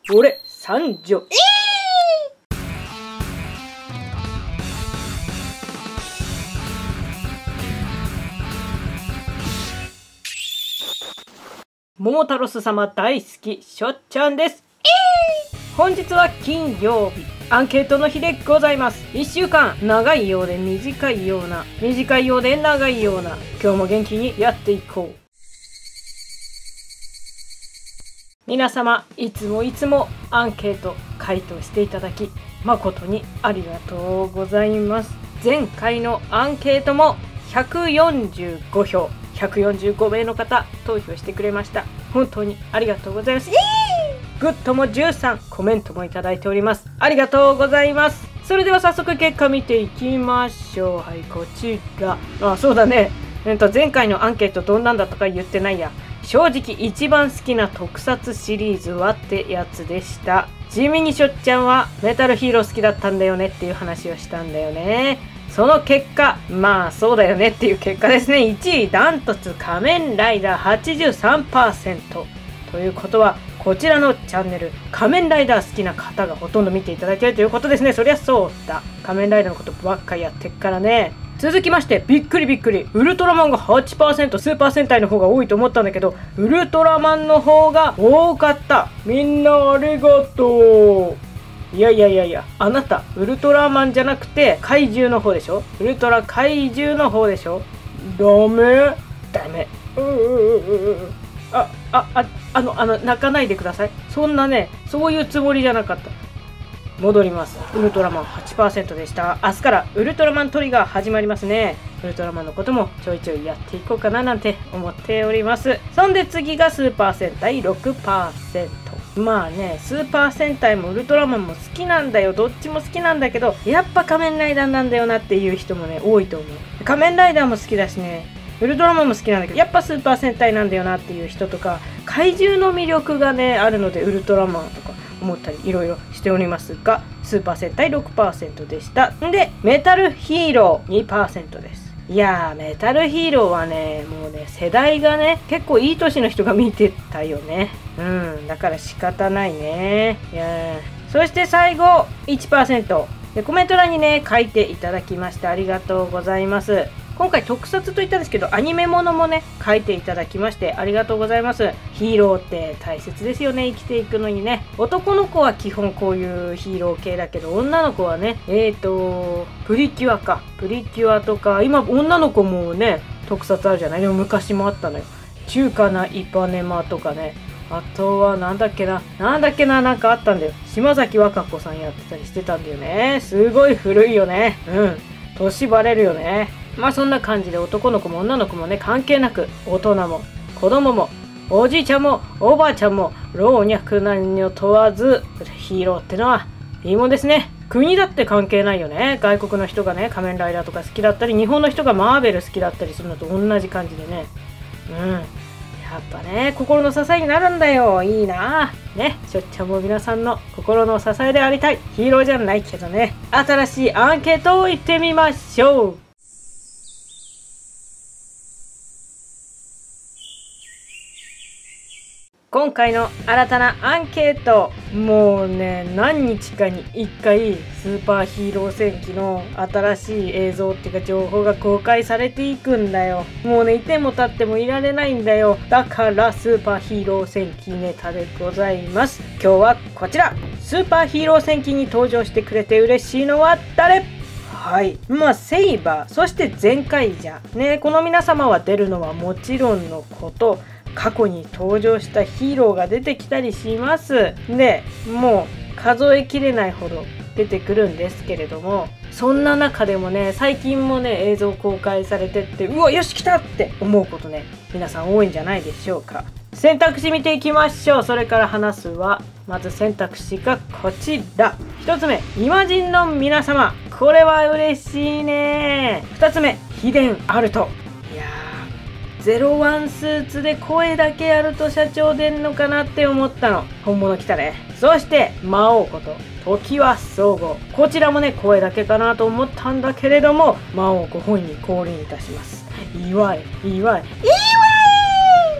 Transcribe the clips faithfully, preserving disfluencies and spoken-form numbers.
俺三女。えー桃太郎様大好きしょっちゃんです。えー、本日は金曜日、アンケートの日でございます。いっしゅうかん長いようで短いような、短いようで長いような、今日も元気にやっていこう。皆様いつもいつもアンケート回答していただき誠にありがとうございます。前回のアンケートもひゃくよんじゅうごひょう、ひゃくよんじゅうごめいの方投票してくれました。本当にありがとうございます。グッドもじゅうさん、コメントもいただいております。ありがとうございます。それでは早速結果見ていきましょう。はい、こちら。あ、そうだね。えっと前回のアンケートどんなんだったか言ってないや。正直一番好きな特撮シリーズはってやつでした。地味にしょっちゃんはメタルヒーロー好きだったんだよねっていう話をしたんだよね。その結果、まあそうだよねっていう結果ですね。いちいダントツ仮面ライダー はちじゅうさんパーセント ということは、こちらのチャンネル仮面ライダー好きな方がほとんど見ていただいているということですね。そりゃそうだ、仮面ライダーのことばっかやってっからね。続きまして、びっくりびっくり、ウルトラマンが はちパーセント、スーパー戦隊の方が多いと思ったんだけど、ウルトラマンの方が多かった。みんなありがとう。いやいやいやいや、あなたウルトラマンじゃなくて怪獣の方でしょ。ウルトラ怪獣の方でしょ。ダメダメ。うううううああああのあの泣かないでください。そんなね、そういうつもりじゃなかった。戻ります。ウルトラマン はちパーセント でした。明日からウルトラマントリガー始まりますね。ウルトラマンのこともちょいちょいやっていこうかななんて思っております。そんで次がスーパー戦隊 ろくパーセント。まあね、スーパー戦隊もウルトラマンも好きなんだよ。どっちも好きなんだけど、やっぱ仮面ライダーなんだよなっていう人もね、多いと思う。仮面ライダーも好きだしね、ウルトラマンも好きなんだけど、やっぱスーパー戦隊なんだよなっていう人とか、怪獣の魅力がねあるのでウルトラマンとか思ったりいろいろしておりますが、スーパー戦隊 ろくパーセント でした。んでメタルヒーロー にパーセント です。いやー、メタルヒーローはね、もうね世代がね結構いい年の人が見てたよね。うんだから仕方ないね。いやー、そして最後 いちパーセント でコメント欄にね書いていただきましてありがとうございます。今回特撮と言ったんですけど、アニメものもね書いていただきましてありがとうございます。ヒーローって大切ですよね、生きていくのにね。男の子は基本こういうヒーロー系だけど、女の子はねえーとプリキュアかプリキュアとか、今女の子もね特撮あるじゃない。でも昔もあったのよ。中華なイパネマとかね、あとはなんだっけななんだっけななんかあったんだよ。島崎和歌子さんやってたりしてたんだよね。すごい古いよね。うん年バレるよね。まあそんな感じで男の子も女の子もね関係なく、大人も子供もおじいちゃんもおばあちゃんも老若男女問わずヒーローってのはいいもんですね。国だって関係ないよね。外国の人がね仮面ライダーとか好きだったり、日本の人がマーベル好きだったりするのと同じ感じでね。うんやっぱね心の支えになるんだよ。いいなね。しょっちゃんも皆さんの心の支えでありたい。ヒーローじゃないけどね。新しいアンケートをいってみましょう。今回の新たなアンケート、もうね何日かにいっかいスーパーヒーロー戦記の新しい映像っていうか情報が公開されていくんだよ。もうねいても立ってもいられないんだよ。だからスーパーヒーロー戦記ネタでございます。今日はこちら、スーパーヒーロー戦記に登場してくれて嬉しいのは誰？はい、まあセイバー、そしてゼンカイジャーね、この皆様は出るのはもちろんのこと、過去に登場したヒーローが出てきたりします。でもう数えきれないほど出てくるんですけれども、そんな中でもね最近もね映像公開されてって、うわよし来たって思うことね皆さん多いんじゃないでしょうか。選択肢見ていきましょう。それから話すはまず選択肢がこちら。ひとつめ、イマジンの皆様、これは嬉しいね。ふたつめ、秘伝アルト。いやーゼロワンスーツで声だけやると社長出んのかなって思ったの。本物来たね。そして魔王こと常盤総合、こちらもね声だけかなと思ったんだけれども、魔王ご本人降臨いたします。祝い祝い祝い。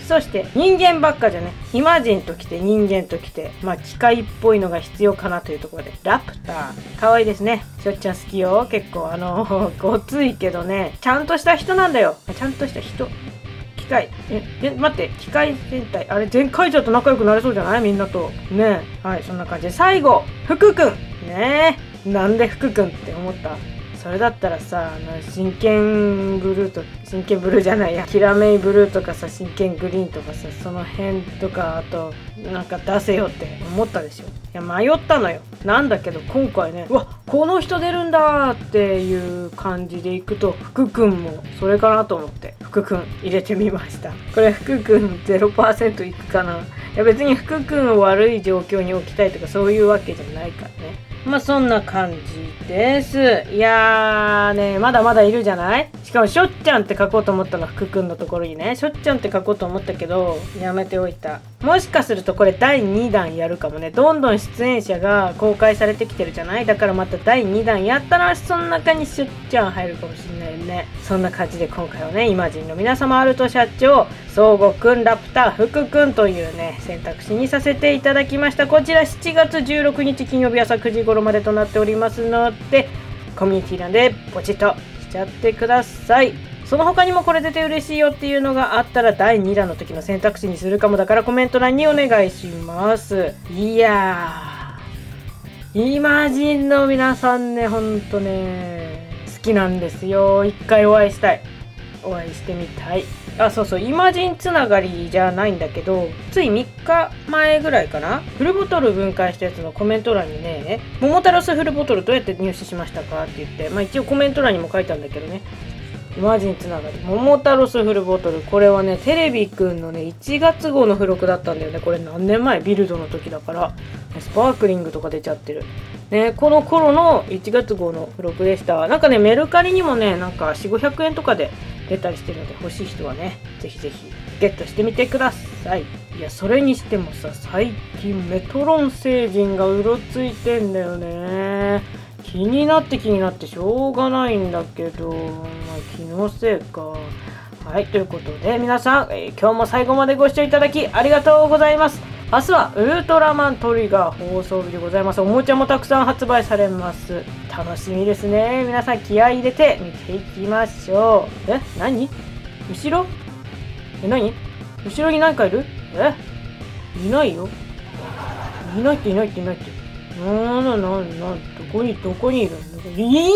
そして人間ばっかじゃね、イマジンときて人間ときて、まあ機械っぽいのが必要かなというところで、ラプターかわいいですね。しょっちゃん好きよ。結構あのごついけどね、ちゃんとした人なんだよ。ちゃんとした人。機械ええ待って、機械戦隊あれ全会長と仲良くなれそうじゃない？みんなとね。はい、そんな感じで最後福くんねえ、なんで福くんって思った？それだったらさ、あの真剣ブルーと真剣ブルーじゃないや、キラメイブルーとかさ、真剣グリーンとかさ、その辺とか、あとなんか出せよって思ったでしょ。いや迷ったのよ。なんだけど今回ね、うわこの人出るんだっていう感じでいくと、福くんもそれかなと思って福くん入れてみました。これ福くん ゼロパーセント いくかな。いや別に福くんを悪い状況に置きたいとかそういうわけじゃないからね。まあそんな感じです。いやーね、まだまだいるじゃない。しかもしょっちゃんって書こうと思ったの、福くんのところにね、しょっちゃんって書こうと思ったけどやめておいた。もしかするとこれだいにだんやるかもね。どんどん出演者が公開されてきてるじゃない。だからまただいにだんやったらその中にしょっちゃん入るかもしんないよね。そんな感じで今回はね、イマジンの皆様、アルト社長、ソーゴくん、ラプター、福くんというね選択肢にさせていただきました。こちらしちがつじゅうろくにち金曜日朝くじ頃までとなっておりますので、コミュニティ欄でポチッとしちゃってください。その他にもこれ出て嬉しいよっていうのがあったらだいにだんの時の選択肢にするかも。だからコメント欄にお願いします。いやー、イマジンの皆さんね、ほんとね好きなんですよ。一回お会いしたい、お会いしてみたい。あ、そうそう、イマジンつながりじゃないんだけど、ついみっかまえぐらいかな、フルボトル分解したやつのコメント欄にね、桃太郎スフルボトルどうやって入手しましたかって言って、まあ一応コメント欄にも書いたんだけどね、イマジンつながり桃太郎スフルボトル、これはねテレビくんのねいちがつごうの付録だったんだよね。これ何年前？ビルドの時だからスパークリングとか出ちゃってるね。この頃のいちがつごうの付録でした。なんかねメルカリにもねなんかよんひゃくごひゃくえんとかで出たりしてるので、欲しい人はねぜひぜひゲットしてみてください。いやそれにしてもさ、最近メトロン星人がうろついてんだよね。気になって気になってしょうがないんだけど、まあ気のせいか。はい、ということで皆さん、えー、今日も最後までご視聴いただきありがとうございます。明日はウルトラマントリガー放送日でございます。おもちゃもたくさん発売されます。楽しみですね。皆さん気合い入れて見ていきましょう。え、何？後ろ？え、何？後ろに何かいる？え？いないよ。いないっていないっていないって。ななななどこにどこにいるんだ。えー、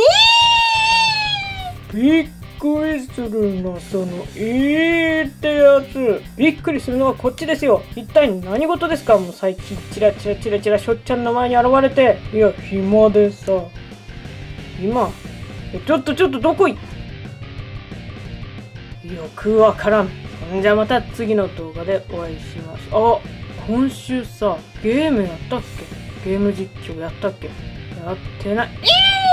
びっくりするな、そのえーってやつ。びっくりするのはこっちですよ。一体何事ですか？もう最近チラチラチラチラしょっちゃんの前に現れて、いや暇でさ、今えちょっとちょっとどこいよくわからん。じゃあまた次の動画でお会いします。あ、今週さゲームやったっけ？ゲーム実況やったっけ？やってない。えー